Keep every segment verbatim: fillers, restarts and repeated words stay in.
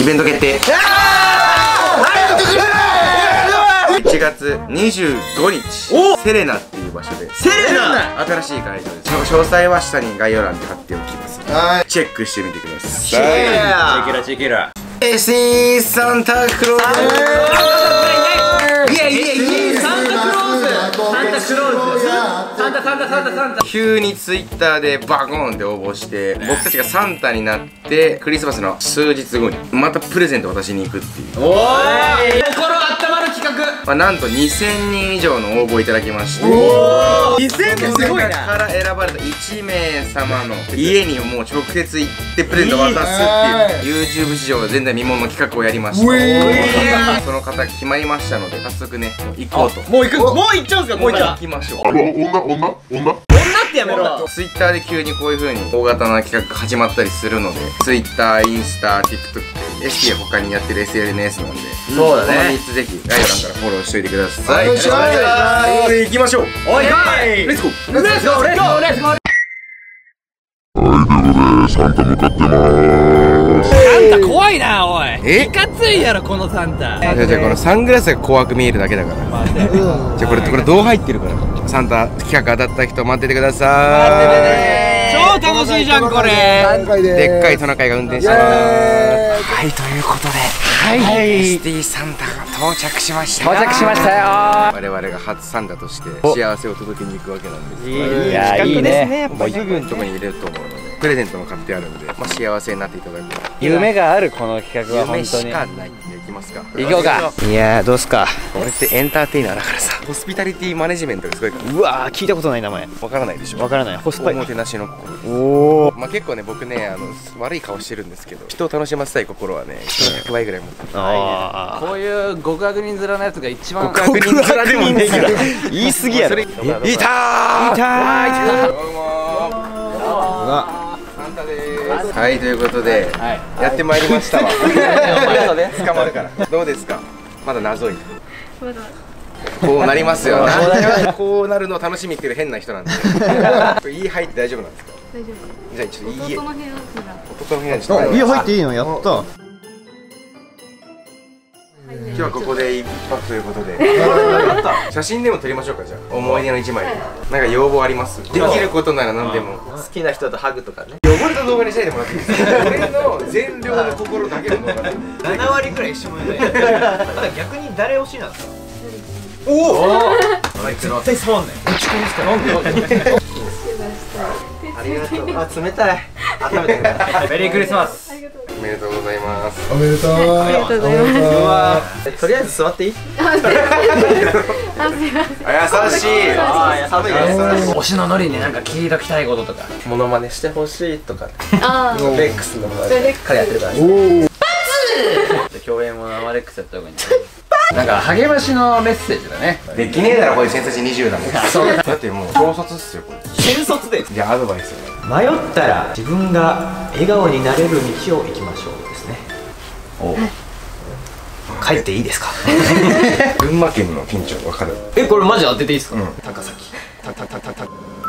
イベント決定。いちがつにじゅうごにち、セレナっていう場所でセレナ新しい会場です。詳細は下に概要欄で貼っておきますので、チェックしてみてください。 チェケラチェケラエスティー サンタクローズ、イエイイエイイエイ、 サンタクローズ、サンタクローズ、サンタサンタサンタサンタ。 急にツイッターでバコーンって応募して、僕たちがサンタになってクリスマスの数日後にまたプレゼント渡しに行くっていう。 おーい、心温まる企画。 まあ、なんとにせんにん以上の応募いただきまして、 おー、にせんもすごいな。 から選ばれたいちめいさまの家にもう直接行ってプレゼント渡すっていう YouTube 史上前代未聞の企画をやりました。その方決まりましたので、早速ね行こうと。 もう行く、もう行っちゃうんですか。もう行っちゃ行きましょう。 女女女女ってやめろ。 ツイッターで急にこういう風に大型な企画始まったりするので、ツイッター、インスタ、TikTok、エスティー他にやってる エスエヌエス なんで、 そうだね、 このみっつぜひ概要欄からフォローしておいてください。 お願いします。 ということで行きましょう。 おい、 レッツゴーレッツゴーレッツゴーレッツゴーレッツゴー。 サンタ向かってまーす。 サンタ怖いな、おい。 えいかついやろこのサンタ。 じゃあじゃあこのサングラスが怖く見えるだけだから。じゃあこれこれどう入ってるから。サンタ企画当たった人待っててください。 超楽しいじゃんこれ。 でっかいトナカイが運転してます。はい、ということで、はい、エスティー サンタが到着しました。 到着しましたよ。 我々が初サンタとして幸せを届けに行くわけなんです。 いや、いいね。 もうすぐのとこに入れると思うので、プレゼントも買ってあるんで、まあ幸せになっていただく。 夢があるこの企画は本夢当に。 しかないんで行きますか。 行こうか。いやー、どうすか。 俺ってエンターテイナーだからさ、ホスピタリティマネジメントがすごいから。 うわー、聞いたことない名前。 わからないでしょ。 わからない。ホスパイ。 おもてなしの心。 おお。 まあ結構ね、僕ね、あの悪い顔してるんですけど、人を楽しませたい心はね、人のひゃくばいぐらい持ってる。 あこういう極悪人面のやつが一番極悪人面でもねえから言い過ぎやろ。 いたーいたーいたー。どうもー。サンタでーす。はい、ということでやってまいりましたわ。捕まるから。どうですか。まだ謎い。 まだこうなりますよ。こうなるのを楽しみっていう変な人なんで。家入って大丈夫なんですか。 大丈夫。 じゃあちょっと家。 弟の部屋なら。 弟の部屋にちょっと。 家入っていいの、やった。 今日はここで一泊ということで写真でも撮りましょうか。じゃあ思い出の一枚。なんか要望あります。できることなら何でも。 好きな人とハグとかね。 汚れた動画にしないでもらっていいですか。俺の善良な心だけの動画でななわりくらい一緒もね。まだ逆に誰推しなんですか。おお。絶対触んね。打ち込みした。なんで。ありがとう。あ、冷たい。あ、食べてください。メリークリスマス。 ありがとう。 おめでとうございます。 おめでとう。 ありがとうございます。 とりあえず座っていい？ あ、すいません。 あ、優しい。 ああ、寒いです。 推しのノリになんか聞いときたいこととか。 モノマネしてほしいとか。 あー、 レックスのモノマじゃあレックスネ彼やってるから。 共演も生レックスやった方がいいんじゃない。なんか励ましのメッセージだね。 できねえだろこれ偏差値にじゅうだもん。だってもう高卒っすよこれ。 新卒でじゃあアドバイスよ。 迷ったら自分が笑顔になれる道を行きましょうですね。お、帰っていいですか。 群馬県の県庁わかる。 え、これマジ当てていいですか。 高崎。たたたたた。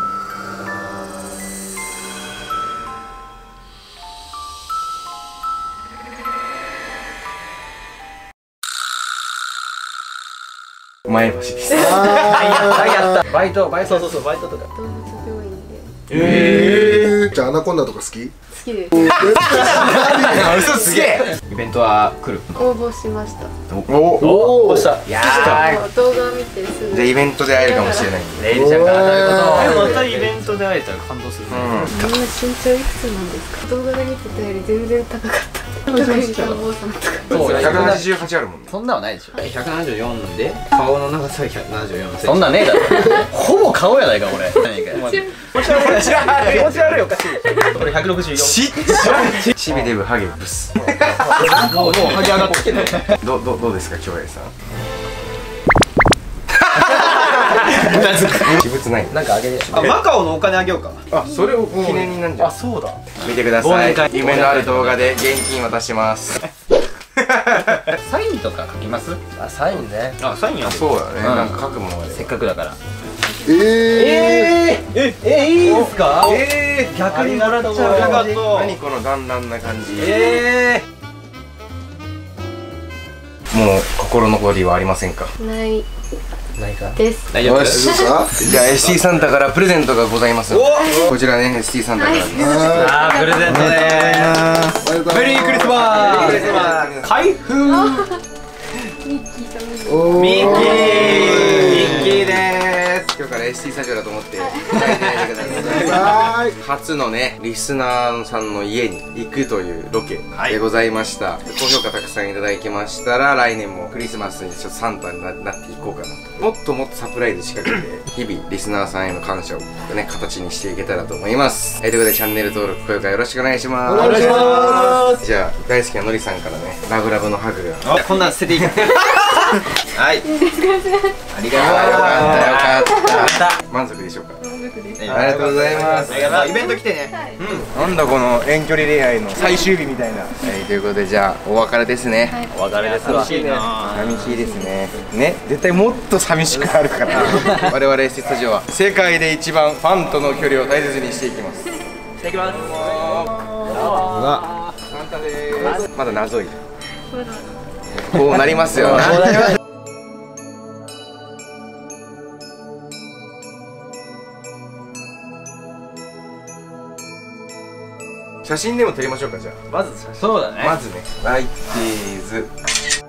前橋です。 バイトバイト。 そうそうそう、バイトとか。 動物病院でええ。じゃあアナコンダとか好き？ 好きです。 嘘すげえ。 イベントは来る。 応募しました。 おおお、した。 いやもう動画を見てすぐ。 じゃあイベントで会えるかもしれないんで。 レイリちゃんが当たることを。 またイベントで会えたら感動する。 みんな身長いくつなんですか。動画で見てたより全然高かった。お坊さんとか。 そう、 ひゃくななじゅうはちあるもんね。 そんなはないでしょ。 ひゃくななじゅうよんで顔の長さはひゃくななじゅうよんセンチ。 そんなんねえだろ。ほぼ顔やないか俺。何か。 気持ち悪い。気持ち悪いおかしい。これひゃくろくじゅうよん。 ちっちゃい。チビデブハゲブス。 もうもう剥げ上がってきてる。 どどどうですか京平さん。私物ない。 なんかあげる。あ、マカオのお金あげようか。 あ、それを記念になんじゃん。 あ、そうだ。 見てください。夢のある動画で現金渡します。 サインとか書きます？ あ、サインね。あ、サインや。 そうだね。なんか書くものがせっかくだから。 ええ。 ええ、いいんすか？ ええ。 逆にもらっちゃう。ありがとう。 何この団らんな感じ。 ええ。 もう心残りはありませんか？ ないないかです。 大丈夫よし、じゃあ エスティー サンタからプレゼントがございますので、こちらね エスティー サンタからです。 あープレゼントでーす。メリークリスマス。開封。 ミッキーとミッキー。 おーミッキー。ミッキーでーす。 今日から エスティー スタジオだと思って抱いてないでください。初のねリスナーさんの家に行くというロケでございました。高評価たくさんいただきましたら、来年もクリスマスにちょっとサンタに な, なっていこうかなと。もっともっとサプライズ仕掛けて日々リスナーさんへの感謝をね形にしていけたらと思います。はい、ということでチャンネル登録高評価よろしくお願いします。 お願いします。 じゃあ大好きなのりさんからねラブラブのハグが。 こんなん捨てていいか。はい。ありがとうございます。 よかったよかった。満足でしょうか？ 満足です。 ありがとうございます。 イベント来てね。 なんだこの遠距離恋愛の最終日みたいな。はい、ということでじゃあお別れですね。 お別れですわ。寂しいな。 寂しいですね。ね、絶対もっと寂しくなるから。我々エステスタジオは世界で一番ファンとの距離を大切にしていきます。 していきます。 サンタでーす。まだ謎い。 まだこうなりますよ。写真でも撮りましょうかじゃあ。 まずそうだね。 まずね。はい、チーズ。